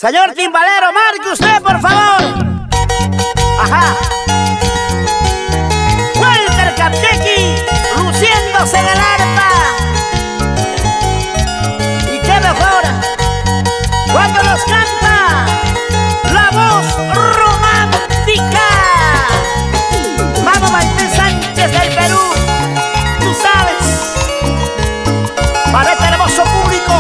Señor timbalero, marque usted, por favor. Ajá. Walter Capchequi, luciéndose en el arpa. ¿Y qué mejor cuando nos canta la voz romántica? Vamos, Maite Sánchez del Perú, tú sabes, para este hermoso público.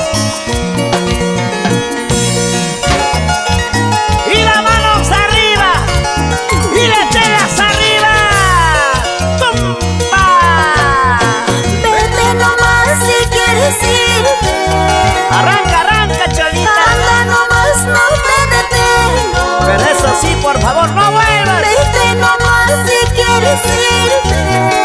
Arranca, arranca, Cholita. Anda nomás, no te detengo. Pero eso sí, por favor, no vuelvas. Vete nomás si quieres irte.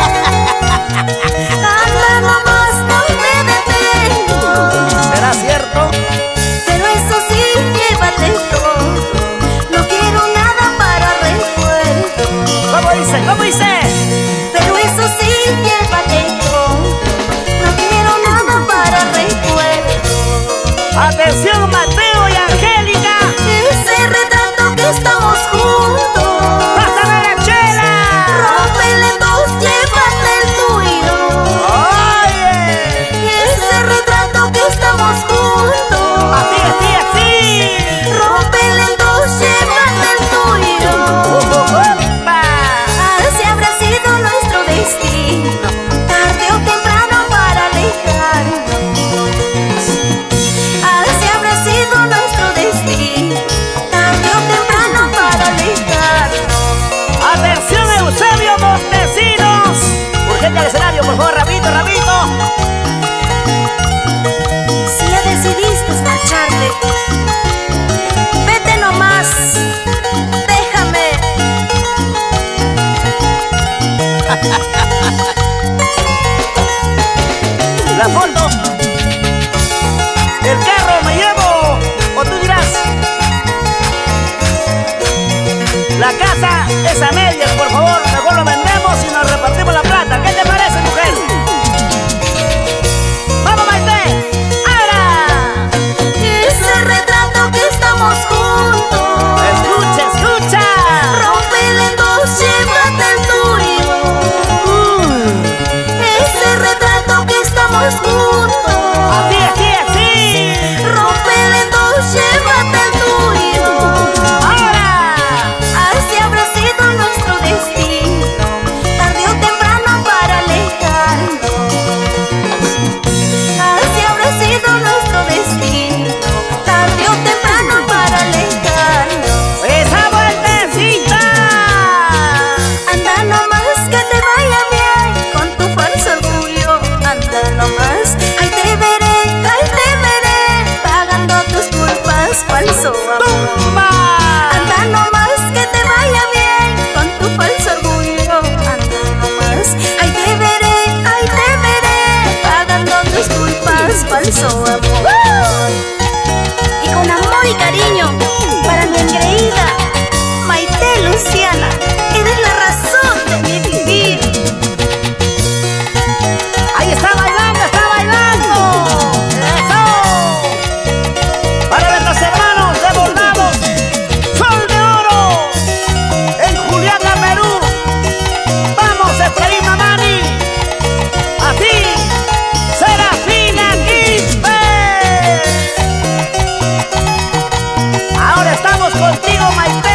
Anda nomás, no te detengo. ¿Será cierto? Pero eso sí, llévate todo. No quiero nada para recuerdo. ¿Cómo dice? ¿Cómo dice? Pero eso sí, llévate todo. No quiero nada para recuerdo. Atención, Mateo y Angélica. Ese retrato que estamos juntos. ¡Pásame la chela! Rómpele en dos, llévate el tuyo. ¡Oye! Ese retrato que estamos juntos. Así, así, así. Rómpele en dos, llévate el tuyo. ¡Opa! Así habrá sido nuestro destino, tarde o temprano para alejarnos. Así habrá sido nuestro destino, tarde o temprano para alejarnos. Atención, Eusebio Montesinos. Urgente al escenario, por favor, rapidito, rapidito. Si ya decidiste marcharte, vete nomás, déjame. La foto. El carro me llevo, o tú dirás. La casa es a medias, por favor. Mejor lo vendemos y nos repartimos la plata. ¿Qué te parece, mujer? ¡Vamos, Maite! ¡Ahora! Ese retrato que estamos juntos. ¡Escucha, escucha! Rómpele en dos, llévate el tuyo. Ese retrato que estamos juntos. ¡Así, así, así! Rómpele en dos, llévate el tuyo. ¡Ahora! Así habrá sido nuestro destino, tarde o temprano para alejarnos. Así habrá sido nuestro destino, tarde o temprano para alejarnos. ¡Esa vueltecita! Anda nomás que te vaya bien con tu falso orgullo. Anda nomás, ahí te veré, pagando tus culpas, falso amor. ¡Tumba! Anda nomás que te vaya bien con tu falso orgullo. Anda nomás, ahí te veré, pagando tus culpas, falso amor. Y con amor y cariño para mi engreída Maite Luciana, eres la razón de mi vivir. ¡Ahí está bailando, está bailando! ¡Eso! Para nuestros hermanos de Volvamos, Sol de Oro, en Juliaca, Perú. ¡Vamos, Efraín Mamani! ¡Así! ¡Serafina Quispe! Ahora estamos contigo, Maite.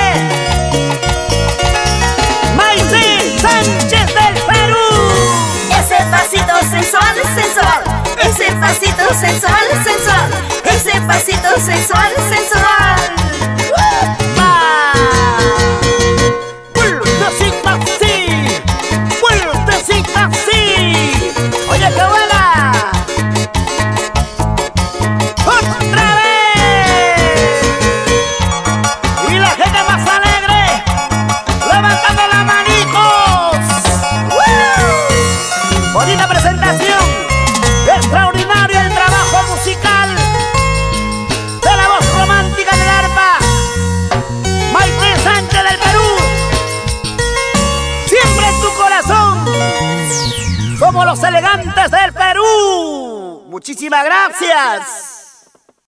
Maite Sánchez del Perú. Ese pasito sensual, sensual. Ese pasito sensual, sensual. Ese pasito sensual, sensual. ¡Vueltecita así! ¡Vueltecita así! ¡Oye, qué buena! ¡Otra vez! Y la gente más alegre, levantando las manicos. Bonita presentación. Extraordinario el trabajo musical de la voz romántica del arpa, Maite Sánchez del Perú. Siempre en tu corazón, como los elegantes del Perú. Muchísimas gracias.